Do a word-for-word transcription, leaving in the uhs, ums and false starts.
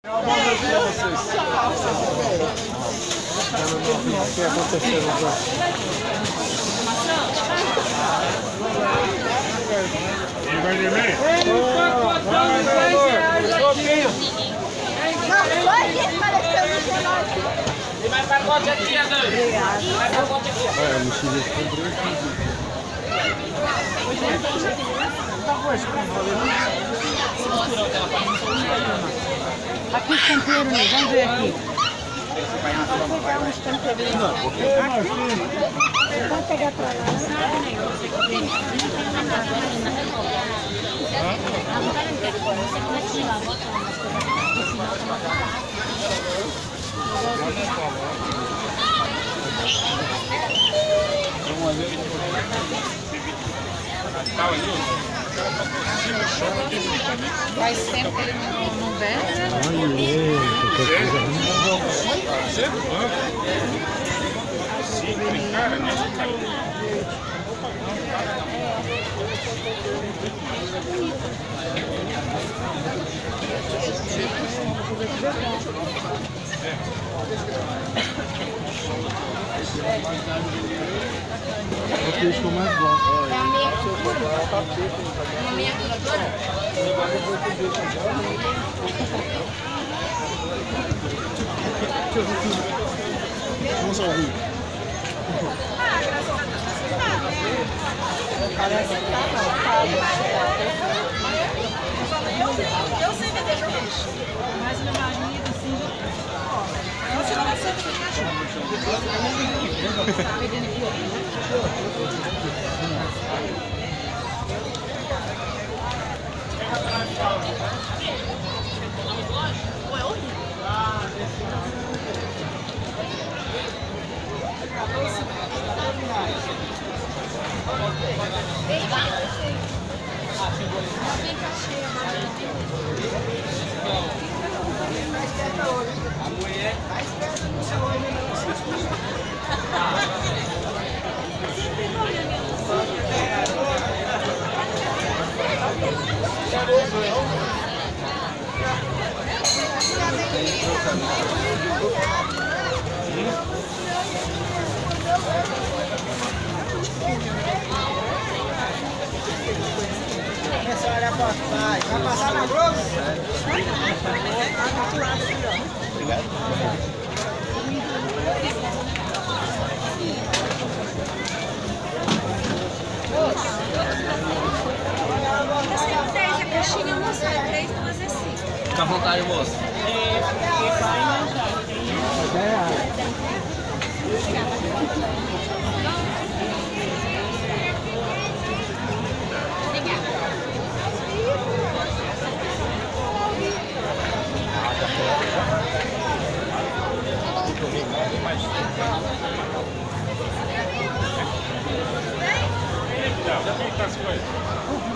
O que aconteceu no jogo? Vai de mim? Tem mais pacote aqui, Adão. Mais pacote aqui. Olha, a mochila comprou aqui os temperinhos, vamos ver aqui. Vou pegar uns temperinhos. Vamos pegar pra lá. Faz tempo que ele não bebe, né? qualquer coisa ruim. É o peixe que eu mais gosto. É a minha curadora? A minha curadora? Vamos ouvir. Parece que tá, não. Eu sei vender peixe. Mas meu marido, assim, não se não sei vender cachorro. Tá pegando aqui, ó. Pô, é horrível. A mulher tá esperando no seu olho, não. Essa hora vai passar na Globo? Obrigado. Essa três é caixinha, moça. Três, duas é cinco. Fica à vontade, moço. Já fica as coisas.